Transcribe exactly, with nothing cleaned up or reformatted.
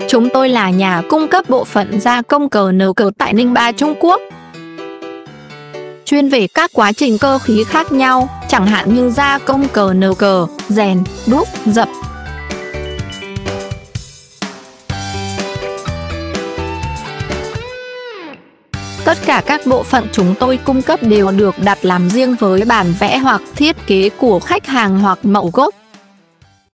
Chúng tôi là nhà cung cấp bộ phận gia công cờ nờ cờ tại Ninh Ba, Trung Quốc, chuyên về các quá trình cơ khí khác nhau, chẳng hạn như gia công cờ nờ cờ, rèn, đúc, dập. Tất cả các bộ phận chúng tôi cung cấp đều được đặt làm riêng với bản vẽ hoặc thiết kế của khách hàng hoặc mẫu gốc.